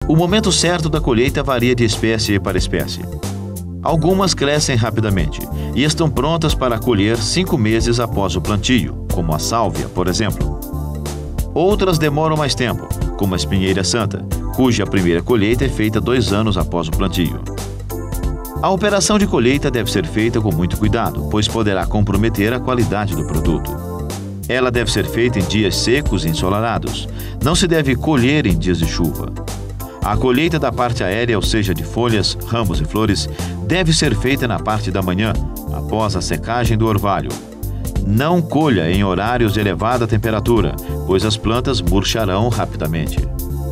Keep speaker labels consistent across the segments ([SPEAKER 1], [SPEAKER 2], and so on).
[SPEAKER 1] O momento certo da colheita varia de espécie para espécie. Algumas crescem rapidamente e estão prontas para colher 5 meses após o plantio, como a sálvia, por exemplo. Outras demoram mais tempo, como a espinheira santa, cuja primeira colheita é feita 2 anos após o plantio. A operação de colheita deve ser feita com muito cuidado, pois poderá comprometer a qualidade do produto. Ela deve ser feita em dias secos e ensolarados. Não se deve colher em dias de chuva. A colheita da parte aérea, ou seja, de folhas, ramos e flores, deve ser feita na parte da manhã, após a secagem do orvalho. Não colha em horários de elevada temperatura, pois as plantas murcharão rapidamente.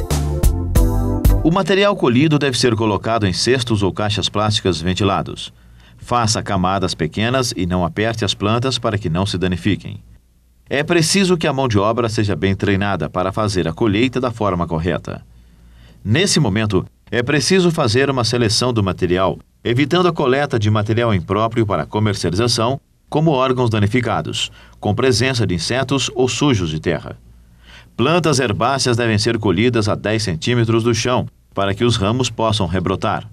[SPEAKER 1] O material colhido deve ser colocado em cestos ou caixas plásticas ventilados. Faça camadas pequenas e não aperte as plantas para que não se danifiquem. É preciso que a mão de obra seja bem treinada para fazer a colheita da forma correta. Nesse momento, é preciso fazer uma seleção do material, evitando a coleta de material impróprio para comercialização, como órgãos danificados, com presença de insetos ou sujos de terra. Plantas herbáceas devem ser colhidas a 10 centímetros do chão, para que os ramos possam rebrotar.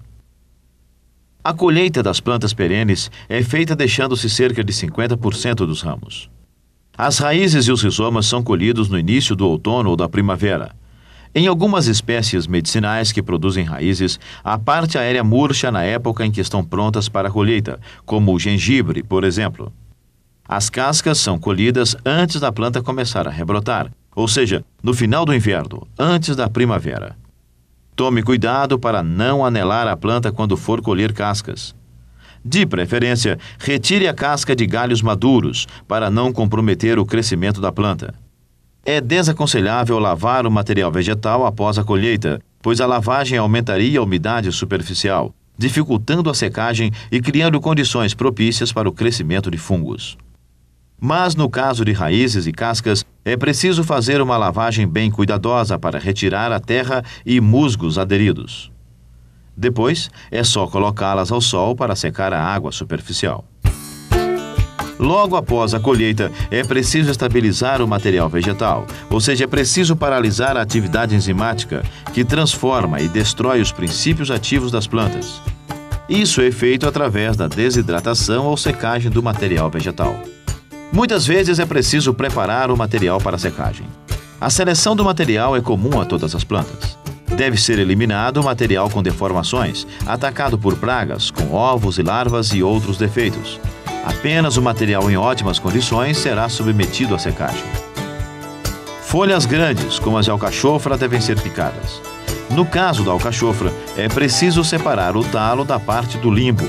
[SPEAKER 1] A colheita das plantas perenes é feita deixando-se cerca de 50% dos ramos. As raízes e os rizomas são colhidos no início do outono ou da primavera. Em algumas espécies medicinais que produzem raízes, a parte aérea murcha na época em que estão prontas para a colheita, como o gengibre, por exemplo. As cascas são colhidas antes da planta começar a rebrotar, ou seja, no final do inverno, antes da primavera. Tome cuidado para não anelar a planta quando for colher cascas. De preferência, retire a casca de galhos maduros para não comprometer o crescimento da planta. É desaconselhável lavar o material vegetal após a colheita, pois a lavagem aumentaria a umidade superficial, dificultando a secagem e criando condições propícias para o crescimento de fungos. Mas no caso de raízes e cascas, é preciso fazer uma lavagem bem cuidadosa para retirar a terra e musgos aderidos. Depois, é só colocá-las ao sol para secar a água superficial. Logo após a colheita, é preciso estabilizar o material vegetal, ou seja, é preciso paralisar a atividade enzimática, que transforma e destrói os princípios ativos das plantas. Isso é feito através da desidratação ou secagem do material vegetal. Muitas vezes é preciso preparar o material para a secagem. A seleção do material é comum a todas as plantas. Deve ser eliminado o material com deformações, atacado por pragas, com ovos e larvas e outros defeitos. Apenas o material em ótimas condições será submetido à secagem. Folhas grandes, como as de alcachofra, devem ser picadas. No caso da alcachofra, é preciso separar o talo da parte do limbo.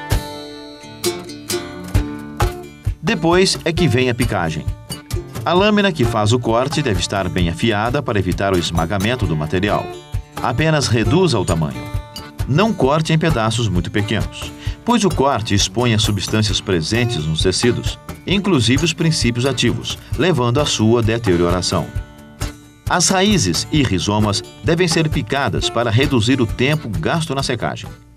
[SPEAKER 1] Depois é que vem a picagem. A lâmina que faz o corte deve estar bem afiada para evitar o esmagamento do material. Apenas reduza o tamanho. Não corte em pedaços muito pequenos, pois o corte expõe as substâncias presentes nos tecidos, inclusive os princípios ativos, levando à sua deterioração. As raízes e rizomas devem ser picadas para reduzir o tempo gasto na secagem.